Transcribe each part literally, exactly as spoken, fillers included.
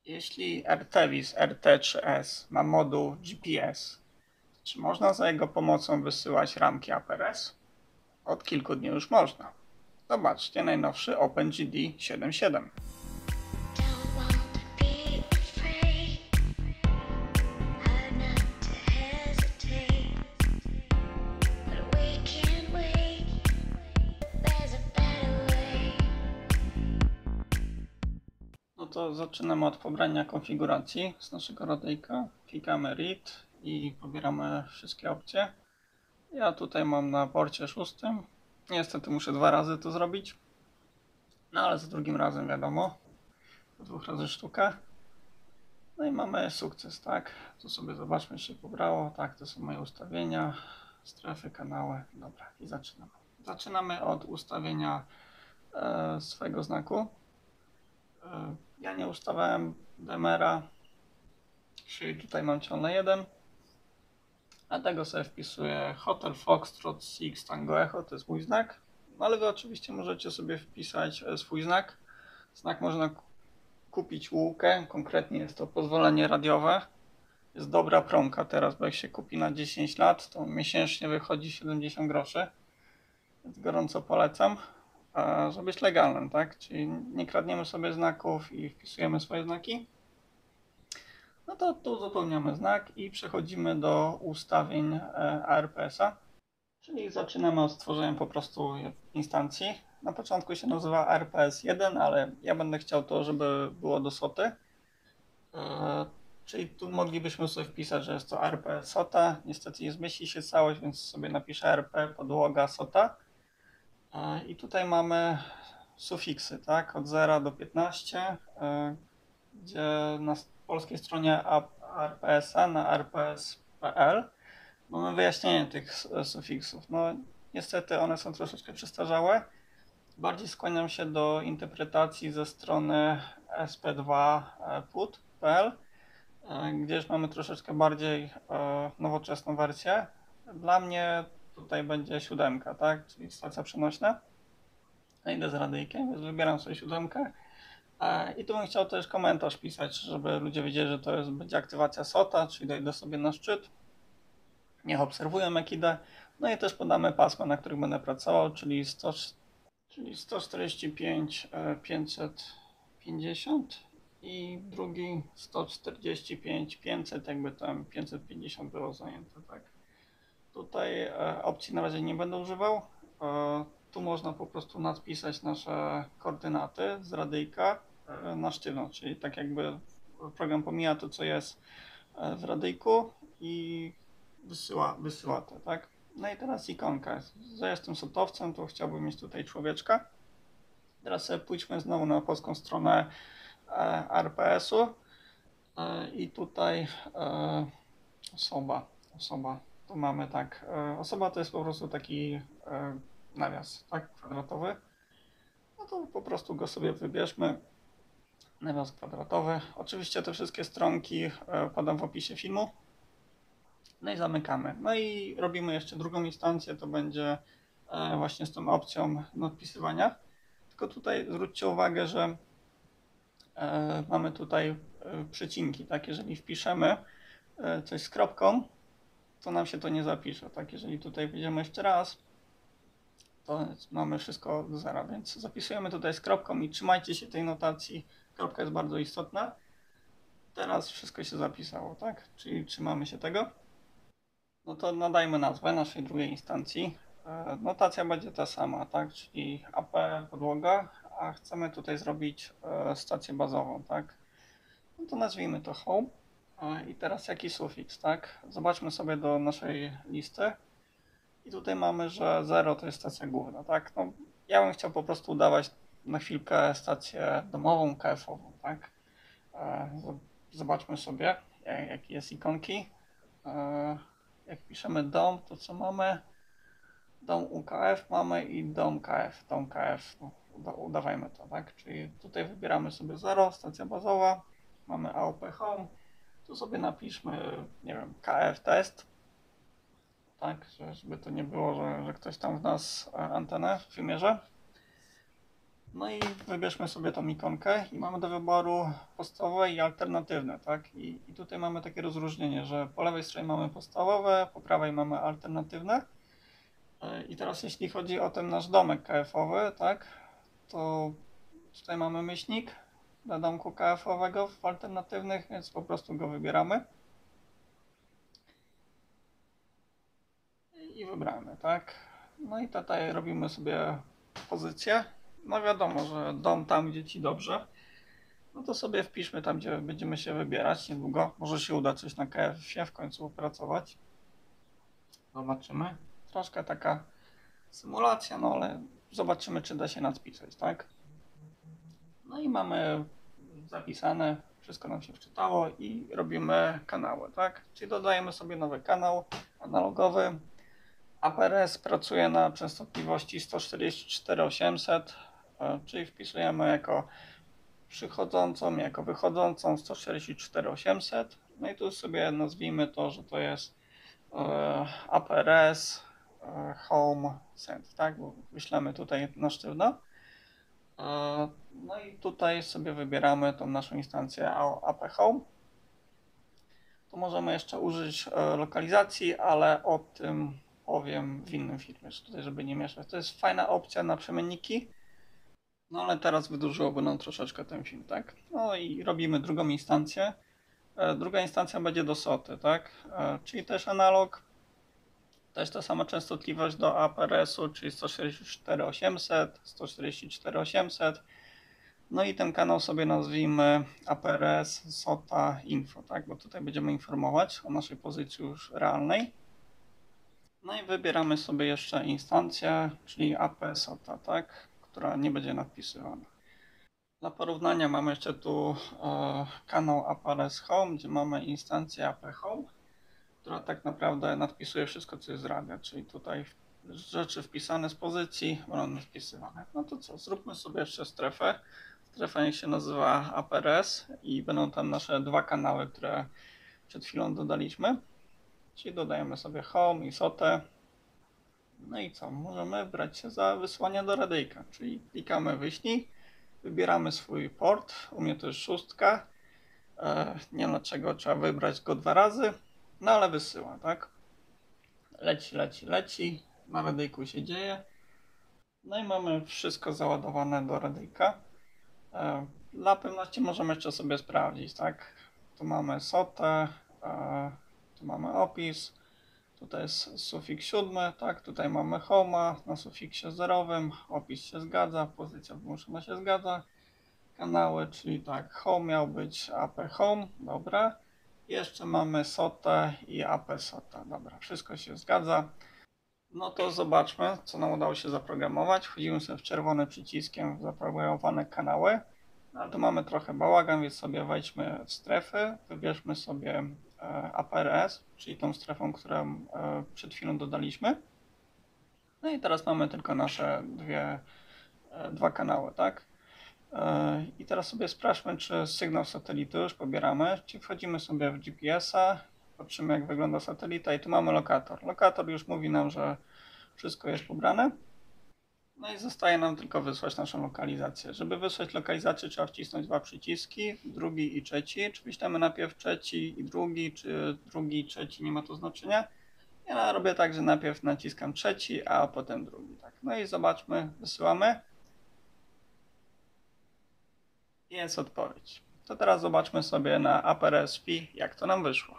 Jeśli AirTavis R T trzy S ma moduł G P S, czy można za jego pomocą wysyłać ramki A P R S? Od kilku dni już można. Zobaczcie najnowszy OpenGD siedem siedem. No to zaczynamy od pobrania konfiguracji z naszego radyjka. Klikamy Read i pobieramy wszystkie opcje. Ja tutaj mam na porcie szóstym. Niestety muszę dwa razy to zrobić. No ale za drugim razem wiadomo. Dwóch razy sztuka. No i mamy sukces, tak? Tu sobie zobaczmy, czy się pobrało. Tak, to są moje ustawienia, strefy, kanały. Dobra, i zaczynamy. Zaczynamy od ustawienia e, swojego znaku. E, ja nie ustawiałem demera, czyli tutaj mam ciągle jeden. A tego sobie wpisuję Hotel Foxtrot Six Tango Echo, to jest mój znak. No ale wy oczywiście możecie sobie wpisać swój znak. Znak można kupić łółkę, konkretnie jest to pozwolenie radiowe. Jest dobra promka teraz, bo jak się kupi na dziesięć lat, to miesięcznie wychodzi siedemdziesiąt groszy. Więc gorąco polecam, żeby być legalnym, tak? Czyli nie kradniemy sobie znaków i wpisujemy swoje znaki. No to tu uzupełniamy znak i przechodzimy do ustawień A R P S a. Czyli zaczynamy od stworzenia po prostu instancji. Na początku się nazywa A R P S jeden, ale ja będę chciał to, żeby było do soty. Czyli tu moglibyśmy sobie wpisać, że jest to A R P SOTA. Niestety nie zmieści się całość, więc sobie napiszę A R P podłoga SOTA. I tutaj mamy sufiksy, tak? Od zera do piętnastu, gdzie na polskiej stronie A R P S a na A R P S kropka P L mamy wyjaśnienie tych sufiksów. No niestety one są troszeczkę przestarzałe. Bardziej skłaniam się do interpretacji ze strony S P dwa put kropka P L, gdzie już mamy troszeczkę bardziej nowoczesną wersję. Dla mnie tutaj będzie siódemka, tak? Czyli stacja przenośna. Ja idę z radyjkiem, więc wybieram sobie siódemkę. I tu bym chciał też komentarz pisać, żeby ludzie wiedzieli, że to jest, będzie aktywacja SOTA, czyli dojdę sobie na szczyt. Niech obserwują, jak idę. No i też podamy pasma, na których będę pracował, czyli, sto, czyli sto czterdzieści pięć pięćset pięćdziesiąt i drugi sto czterdzieści pięć pięćset, jakby tam pięćset pięćdziesiąt było zajęte, tak. Tutaj e, opcji na razie nie będę używał. E, tu można po prostu nadpisać nasze koordynaty z radyjka e, na sztywno, czyli tak jakby program pomija to, co jest e, w radyjku i wysyła, wysyła to, tak. No i teraz ikonka. Że jestem sotowcem, to chciałbym mieć tutaj człowieczka. Teraz sobie pójdźmy znowu na polską stronę e, A R P S u e, i tutaj e, osoba, osoba. Tu mamy tak, e, osoba to jest po prostu taki e, nawias, tak, kwadratowy. No to po prostu go sobie wybierzmy. Nawias kwadratowy. Oczywiście te wszystkie stronki e, podam w opisie filmu. No i zamykamy. No i robimy jeszcze drugą instancję, to będzie e, właśnie z tą opcją nadpisywania. Tylko tutaj zwróćcie uwagę, że e, mamy tutaj e, przecinki, tak, jeżeli wpiszemy e, coś z kropką, to nam się to nie zapisze, tak, jeżeli tutaj wejdziemy jeszcze raz, to mamy wszystko do zera, więc zapisujemy tutaj z kropką i trzymajcie się tej notacji, kropka jest bardzo istotna. Teraz wszystko się zapisało, tak, czyli trzymamy się tego. No to nadajmy nazwę naszej drugiej instancji. E, notacja będzie ta sama, tak, czyli A P podłoga, a chcemy tutaj zrobić e, stację bazową, tak. No to nazwijmy to home. I teraz jaki sufiks, tak? Zobaczmy sobie do naszej listy. I tutaj mamy, że zero to jest stacja główna, tak? No, ja bym chciał po prostu udawać na chwilkę stację domową, K F ową, tak? Zobaczmy sobie, jakie jest ikonki. Jak piszemy dom, to co mamy? Dom U K F mamy i dom K F. Dom K F, no, udawajmy to, tak? Czyli tutaj wybieramy sobie zero, stacja bazowa. Mamy A O P Home. Tu sobie napiszmy, nie wiem, K F test, tak, żeby to nie było, że, że ktoś tam w nas antenę wymierza. No i wybierzmy sobie tą ikonkę i mamy do wyboru podstawowe i alternatywne, tak? I, i tutaj mamy takie rozróżnienie, że po lewej stronie mamy podstawowe, po prawej mamy alternatywne. I teraz jeśli chodzi o ten nasz domek K F-owy, tak? To tutaj mamy myślnik dla domku K F-owego w alternatywnych, więc po prostu go wybieramy. I wybramy, tak? No i tutaj robimy sobie pozycję. No wiadomo, że dom tam, gdzie Ci dobrze. No to sobie wpiszmy tam, gdzie będziemy się wybierać niedługo. Może się uda coś na K F-ie w końcu opracować. Zobaczymy. Troszkę taka symulacja, no ale zobaczymy, czy da się nadpisać, tak? No i mamy zapisane, wszystko nam się wczytało i robimy kanały, tak? Czyli dodajemy sobie nowy kanał analogowy. A P R S pracuje na częstotliwości sto czterdzieści cztery osiemset, czyli wpisujemy jako przychodzącą, jako wychodzącą sto czterdzieści cztery osiemset. No i tu sobie nazwijmy to, że to jest A P R S Home Send, tak? Bo wyślemy tutaj na sztywno. No i tutaj sobie wybieramy tą naszą instancję A P Home. Tu możemy jeszcze użyć lokalizacji, ale o tym powiem w innym filmie, tutaj żeby nie mieszać. To jest fajna opcja na przemienniki, no ale teraz wydłużyłoby nam troszeczkę ten film, tak? No i robimy drugą instancję. Druga instancja będzie do soty, tak? Czyli też analog, też ta sama częstotliwość do A P R S-u, czyli sto czterdzieści cztery osiemset, sto czterdzieści cztery osiemset. No i ten kanał sobie nazwijmy A P R S SOTA Info, tak? Bo tutaj będziemy informować o naszej pozycji już realnej. No i wybieramy sobie jeszcze instancję, czyli A P SOTA, tak? Która nie będzie nadpisywana. Dla porównania mamy jeszcze tu e, kanał A P R S Home, gdzie mamy instancję A P Home, która tak naprawdę nadpisuje wszystko, co jest z radia, czyli tutaj rzeczy wpisane z pozycji będą wpisywane. No to co, zróbmy sobie jeszcze strefę. Strefa niech się nazywa A P R S i będą tam nasze dwa kanały, które przed chwilą dodaliśmy. Czyli dodajemy sobie Home i SOTę. No i co? Możemy brać się za wysłanie do radyjka, czyli klikamy wyślij, wybieramy swój port, u mnie to jest szóstka. Nie wiem dlaczego trzeba wybrać go dwa razy, no ale wysyła, tak? Leci, leci, leci, na radyjku się dzieje. No i mamy wszystko załadowane do radyjka. Dla pewności możemy jeszcze sobie sprawdzić, tak? Tu mamy SOTę, tu mamy opis, tutaj jest sufiks siódmy, tak? Tutaj mamy Home'a na sufiksie zerowym, opis się zgadza, pozycja wymuszona się zgadza. Kanały, czyli tak, Home miał być A P Home, dobra. Jeszcze mamy SOTę i A P SOTA, dobra, wszystko się zgadza. No to zobaczmy, co nam udało się zaprogramować. Wchodzimy sobie w czerwonym przyciskiem w zaprogramowane kanały. No, tu mamy trochę bałagan, więc sobie wejdźmy w strefy, wybierzmy sobie A P R S, czyli tą strefą, którą przed chwilą dodaliśmy. No i teraz mamy tylko nasze dwie, dwa kanały, tak? I teraz sobie sprawdźmy, czy sygnał satelity już pobieramy. Czyli wchodzimy sobie w G P S-a, patrzymy jak wygląda satelita i tu mamy lokator. Lokator już mówi nam, że wszystko jest pobrane. No i zostaje nam tylko wysłać naszą lokalizację. Żeby wysłać lokalizację, trzeba wcisnąć dwa przyciski, drugi i trzeci. Czy wyślemy najpierw trzeci i drugi, czy drugi i trzeci, nie ma to znaczenia. Ja robię tak, że najpierw naciskam trzeci, a potem drugi. Tak. No i zobaczmy, wysyłamy. Jest odpowiedź. To teraz zobaczmy sobie na A P R S F I, jak to nam wyszło.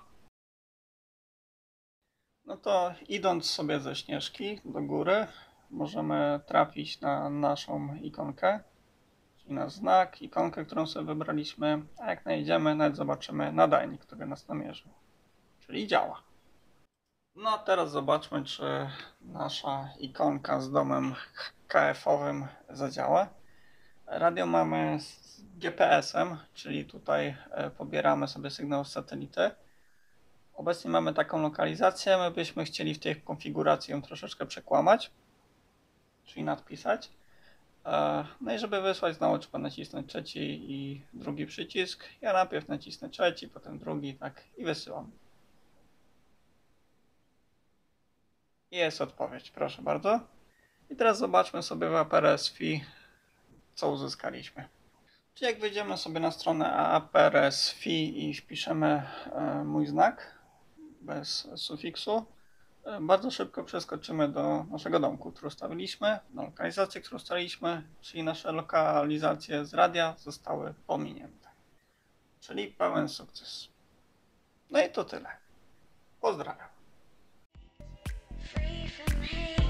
No to idąc sobie ze Śnieżki do góry, możemy trafić na naszą ikonkę, czyli na znak, ikonkę, którą sobie wybraliśmy, a jak najdziemy, nawet zobaczymy nadajnik, który nas namierzył, czyli działa. No teraz zobaczmy, czy nasza ikonka z domem K F-owym zadziała. Radio mamy z G P S-em, czyli tutaj pobieramy sobie sygnał z satelity. Obecnie mamy taką lokalizację, my byśmy chcieli w tej konfiguracji ją troszeczkę przekłamać, czyli nadpisać. No i żeby wysłać, znowu trzeba nacisnąć trzeci i drugi przycisk. Ja najpierw nacisnę trzeci, potem drugi, tak i wysyłam. Jest odpowiedź, proszę bardzo. I teraz zobaczmy sobie w A P R S F I, co uzyskaliśmy. Czyli jak wejdziemy sobie na stronę aaprs.fi i wpiszemy mój znak bez sufiksu, bardzo szybko przeskoczymy do naszego domku, który ustawiliśmy, do lokalizacji, którą ustaliliśmy, czyli nasze lokalizacje z radia zostały pominięte. Czyli pełen sukces. No i to tyle. Pozdrawiam.